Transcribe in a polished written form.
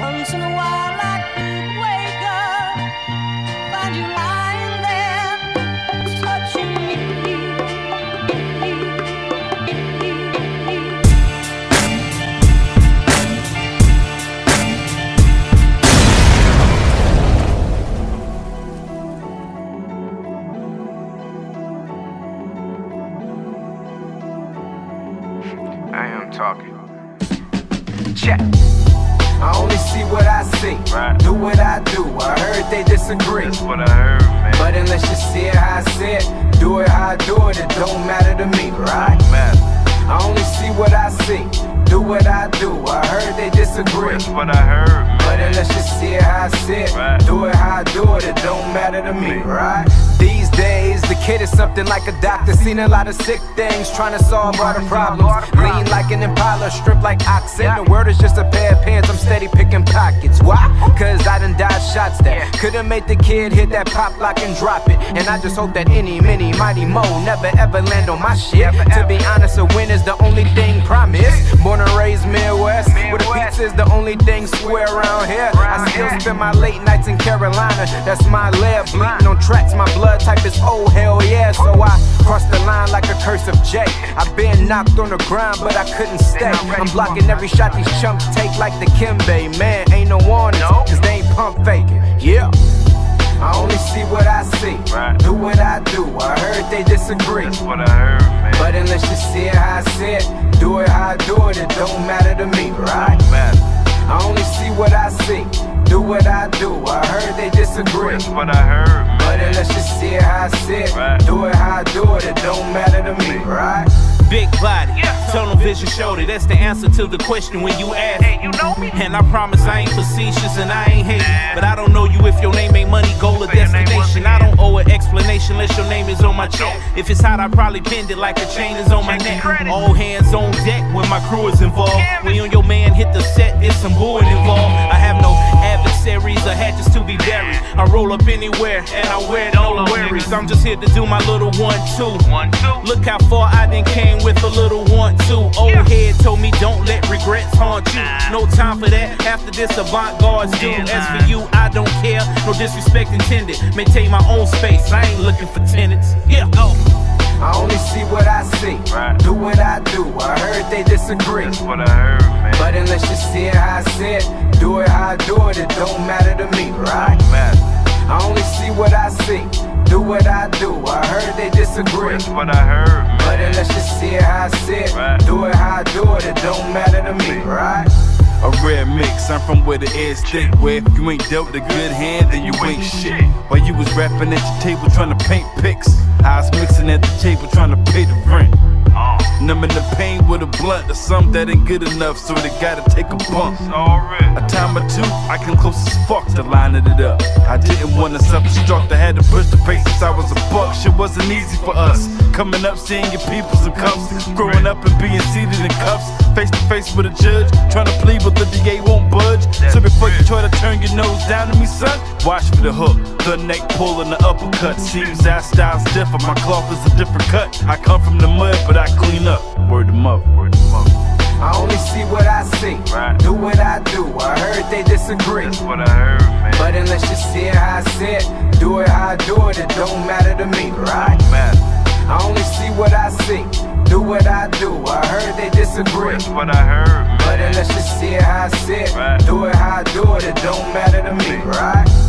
Once in a while I could wake up, find you lying there, touching me. I am talking. Check. I only see what I see, right. Do what I do. I heard they disagree, That's what I heard, man. but unless you see it how I see it, do it how I do it, it don't matter to me, right? Man, I only see what I see, do what I do. I heard they disagree, that's what I heard, man. but unless you see it how I see it, Right. do it how I do it, it don't matter to me, right? These days, the kid is something like a doctor, seen a lot of sick things, trying to solve all the problems. Lean like an Impala, strip like oxen. The world is just a pair of pants, I'm steady picking pockets. Why? Cause I done dodged shots that could've made the kid hit that pop lock and drop it. And I just hope that any, many, mighty mo never ever land on my shit. To be honest, a win is the only thing promised. Born and raised Midwest, where the pizza is the only thing square around here. I still spend my late nights in Carolina, that's my lair. Bleeding on tracks, my blood type is oh hell yeah. So I crossed the line like a curse of Jay. I've been knocked on the ground, but I couldn't stay. I'm blocking every shot these chumps take like the Kimbe. Man, ain't no warning, cause they ain't pump faking. Yeah. I only see what I see, Right. do what I do. I heard they disagree, That's what I heard, man. but unless you see it how I see it, do it how I do it, it don't matter to me, right? Man, I only see what I see, do what I do. I heard they disagree, that's what I heard, man. but unless you see it how I see it, Right. do it how I do it, it don't matter to me, right? Big body, tunnel vision shoulder, that's the answer to the question when you ask. Hey, you know me? And I promise I ain't facetious and I ain't hating, but I don't know you if your name ain't money, goal, or Say your name once destination. I don't owe an explanation unless your name is on my check. If it's hot, I probably pinned it like a chain is on my neck. All hands on deck when my crew is involved. When you and your man hit the set, there's some booing involved. I have no adversaries or hatches to be buried. I roll up anywhere and I wear no worries. I'm just here to do my little 1-2. 1-2. Look how far I done came with a little 1-2. Old head told me don't let regrets haunt you. No time for that, after this avant-garde's due. As for you, I don't care, no disrespect intended. Maintain my own space, I ain't looking for tenants. Yeah, go. I only see what I see, Right. do what I do. I heard they disagree, That's what I heard, man. but unless you see it how I see it, do it how I do it, it don't matter to me, right? Man, I only see what I see, do what I do. I heard they disagree, that's what I heard, man. but unless you see it how I see it, Right. do it how I do it, it don't matter to me, right? A rare mix, I'm from where the air's thick. Where if you ain't dealt a good hand, then you ain't shit. While you was rapping at your table trying to paint pics, I was mixing at the table trying to pay the rent. Numbing the pain with a blunt or something that ain't good enough, so they gotta take a bump. Already. A time or two, I came close as fuck to lining it up. I didn't want to self-destruct, I had to push the pace since I was a buck. Shit wasn't easy for us. Coming up, seeing your peoples in cuffs. Growing up and being seated in cuffs. Face to face with a judge, trying to plead but the DA won't budge. So before you try to turn your nose down to me, son, watch for the hook, the neck pull and the uppercut. Seems our style's different, my cloth is a different cut. I come from the mud, but I clean up. Word them up, word them up. I only see what I see, Right. do what I do. I heard they disagree, That's what I heard, man. but unless you see it how I see it, do it how I do it, it don't matter to me, right? Man, I only see what I see, do what I do. I heard they disagree, that's what I heard, man. but unless you see it how I see it, Right. do it how I do it, it don't matter to me, right?